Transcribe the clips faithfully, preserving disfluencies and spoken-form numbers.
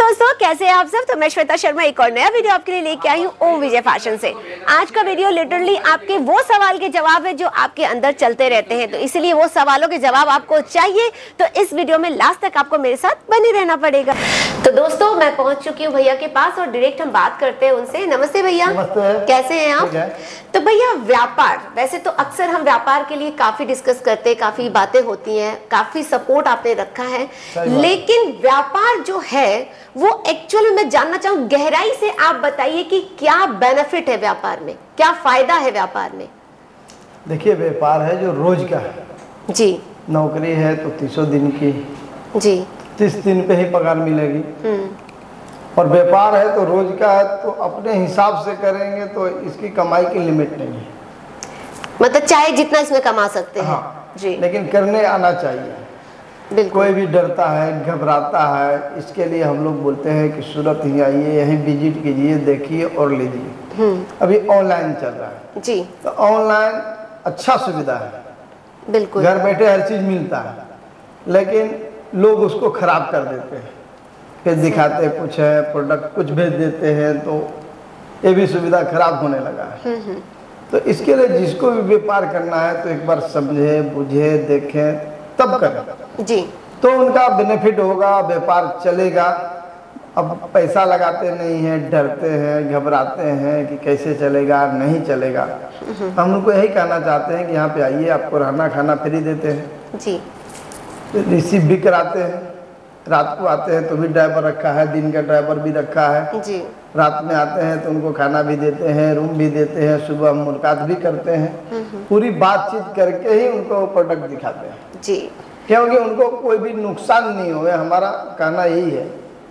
दोस्तों, कैसे हैं आप सब। तो मैं श्वेता शर्मा एक और नया वीडियो आपके लिए लेके आई हूँ ओम विजय फैशन से। आज का वीडियो लिटरली आपके वो सवाल के जवाब है जो आपके अंदर चलते रहते हैं, तो इसलिए वो सवालों के जवाब आपको चाहिए तो इस वीडियो में लास्ट तक आपको मेरे साथ बने रहना पड़ेगा। तो दोस्तों, मैं पहुंच चुकी हूँ भैया के पास और डायरेक्ट हम बात करते हैं उनसे। नमस्ते भैया, कैसे हैं आप? तो भैया, व्यापार, वैसे तो अक्सर हम व्यापार के लिए काफी डिस्कस करते हैं, काफी बातें होती हैं, काफी सपोर्ट आपने रखा है, लेकिन व्यापार जो है वो एक्चुअली मैं जानना चाहूँ गहराई से आप बताइए कि क्या बेनिफिट है व्यापार में, क्या फायदा है व्यापार में? देखिए, व्यापार है जो रोज का है जी। नौकरी है तो तीसों दिन की जी, तीस दिन पे ही पगार मिलेगी। और व्यापार है तो रोज का है, तो अपने हिसाब से करेंगे तो इसकी कमाई की लिमिट नहीं है, मतलब चाहे जितना इसमें कमा सकते हैं। हाँ, जी, लेकिन करने आना चाहिए। कोई भी डरता है, घबराता है, इसके लिए हम लोग बोलते हैं कि सूरत ही आइए, यहीं विजिट कीजिए, देखिए और लीजिए। अभी ऑनलाइन चल रहा है जी, तो ऑनलाइन अच्छा सुविधा है, बिल्कुल, घर बैठे हर चीज़ मिलता है, लेकिन लोग उसको खराब कर देते हैं, फिर दिखाते कुछ है, प्रोडक्ट कुछ भेज देते हैं, तो ये भी सुविधा खराब होने लगा है। तो इसके लिए जिसको भी व्यापार करना है तो एक बार समझे, बुझे, देखें तब करें जी, तो उनका बेनिफिट होगा, व्यापार चलेगा। अब पैसा लगाते नहीं हैं, डरते हैं, घबराते हैं कि कैसे चलेगा, नहीं चलेगा। हम उनको यही कहना चाहते हैं कि यहाँ पे आइए, आपको रहना खाना फ्री देते हैं जी, रिसीव भी कराते हैं, रात को आते हैं तो भी ड्राइवर रखा है, दिन का ड्राइवर भी रखा है जी, रात में आते हैं तो उनको खाना भी देते हैं, रूम भी देते हैं, सुबह मुलाकात भी करते हैं, पूरी बातचीत करके ही उनको प्रोडक्ट दिखाते हैं जी, क्योंकि उनको कोई भी नुकसान नहीं हो। हमारा कहना यही है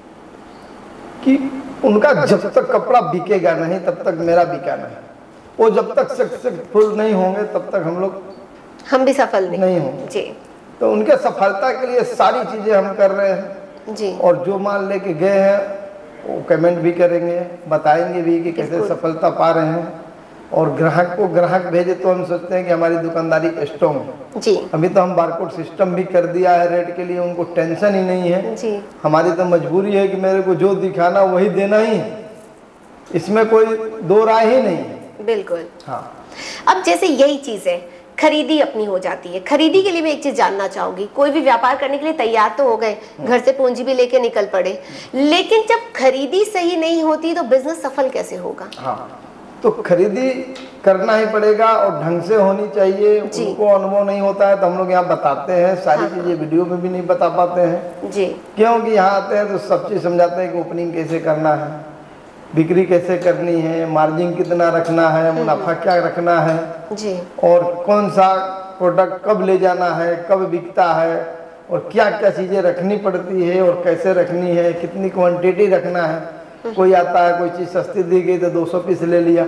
कि उनका जब तक कपड़ा बिकेगा नहीं तब तक मेरा बिका नहीं, वो जब तक सक्सेसफुल नहीं होंगे तब तक हम लोग हम भी सफल नहीं, नहीं होंगे जी। तो उनके सफलता के लिए सारी चीज़ें हम कर रहे हैं जी, और जो माल लेके गए हैं वो कमेंट भी करेंगे, बताएंगे भी कि कैसे सफलता पा रहे हैं। और ग्राहक को ग्राहक भेजे तो हम सोचते हैं कि हमारी दुकानदारी स्ट्रॉन्ग है। जी, अभी तो हम बारकोड सिस्टम भी कर दिया है रेट के लिए, उनको टेंशन ही नहीं है। जी, हमारी तो मजबूरी है कि मेरे को जो दिखाना वही देना ही है, इसमें कोई दो राय ही नहीं है। बिल्कुल। हाँ, अब जैसे यही चीज है, खरीदी अपनी हो जाती है। खरीदी के लिए मैं एक चीज जानना चाहूंगी, कोई भी व्यापार करने के लिए तैयार तो हो गए, घर से पूंजी भी लेके निकल पड़े, लेकिन जब खरीदी सही नहीं होती तो बिजनेस सफल कैसे होगा? हाँ, तो खरीदी करना ही पड़ेगा और ढंग से होनी चाहिए। उनको अनुभव नहीं होता है तो हम लोग यहाँ बताते हैं सारी हाँ, चीजें, वीडियो में भी नहीं बता पाते हैं जी, क्योंकि यहाँ आते हैं तो सब चीज समझाते हैं कि ओपनिंग कैसे करना है, बिक्री कैसे करनी है, मार्जिन कितना रखना है, मुनाफा क्या रखना है जी, और कौन सा प्रोडक्ट कब ले जाना है, कब बिकता है और क्या क्या चीज़ें रखनी पड़ती है और कैसे रखनी है, कितनी क्वांटिटी रखना है। कोई आता है, कोई चीज़ सस्ती दी गई तो दो सौ पीस ले लिया,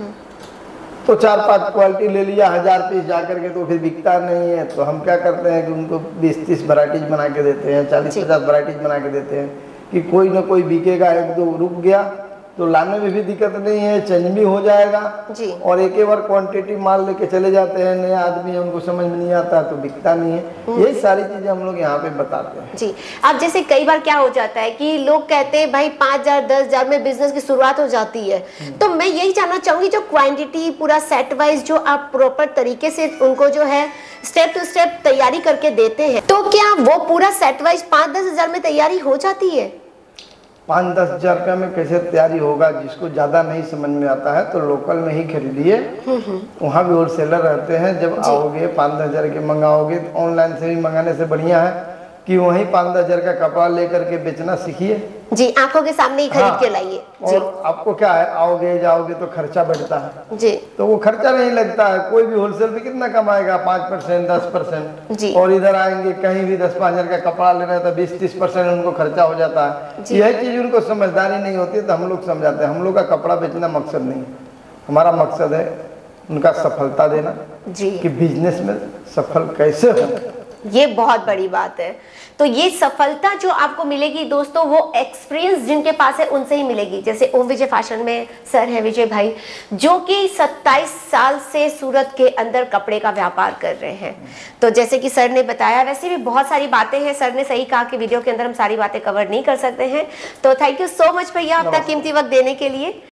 तो चार पांच क्वालिटी ले लिया, हजार पीस जा करके तो फिर बिकता नहीं है। तो हम क्या करते हैं कि उनको बीस तीस वैराइटीज बना के देते हैं, चालीस पचास वैराइटीज बना के देते हैं कि कोई ना कोई बिकेगा, एक दो रुक गया तो लाने में भी दिक्कत नहीं है, चेंज भी हो जाएगा जी। और एक ही बार क्वांटिटी माल लेके चले जाते हैं, नया आदमी है, उनको समझ में नहीं आता तो बिकता नहीं है। यही सारी चीजें हम लोग यहाँ पे बताते हैं जी। अब जैसे कई बार क्या हो जाता है कि लोग कहते हैं भाई पाँच हजार दस हजार में बिजनेस की शुरुआत हो जाती है, तो मैं यही जानना चाहूंगी जो क्वांटिटी पूरा सेट वाइज जो आप प्रॉपर तरीके से उनको जो है स्टेप टू स्टेप तैयारी करके देते हैं, तो क्या वो पूरा सेट वाइज पाँच दस हजार में तैयारी हो जाती है? पाँच दस हजार रुपया में कैसे तैयारी होगा? जिसको ज़्यादा नहीं समझ में आता है तो लोकल में ही खरीदिए, वहाँ भी होलसेलर रहते हैं। जब आओगे पाँच दस हजार के मंगाओगे तो ऑनलाइन से भी मंगाने से बढ़िया है कि वहीं पाँच दस हजार का कपड़ा लेकर के बेचना सीखिए जी, आंखों के सामने ही खरीद हाँ, के लाइए। और आपको क्या है, आओगे जाओगे तो खर्चा बढ़ता है जी, तो वो खर्चा नहीं लगता है। कोई भी होलसेल में कितना कमाएगा, पाँच परसेंट दस परसेंट, और इधर आएंगे कहीं भी दस पाँच हजार का कपड़ा ले रहे हैं तो बीस तीस परसेंट उनको खर्चा हो जाता है। यह चीज उनको समझदारी नहीं होती तो हम लोग समझाते हैं। हम लोग का कपड़ा बेचना मकसद नहीं, हमारा मकसद है उनका सफलता देना जी, कि बिजनेस में सफल कैसे हो। ये बहुत बड़ी बात है। तो ये सफलता जो आपको मिलेगी दोस्तों, वो एक्सपीरियंस जिनके पास है उनसे ही मिलेगी। जैसे ओम विजय फैशन में सर है विजय भाई, जो कि सत्ताईस साल से सूरत के अंदर कपड़े का व्यापार कर रहे हैं। तो जैसे कि सर ने बताया, वैसे भी बहुत सारी बातें हैं, सर ने सही कहा कि वीडियो के अंदर हम सारी बातें कवर नहीं कर सकते हैं। तो थैंक यू सो मच भैया अपना कीमती वक्त देने के लिए।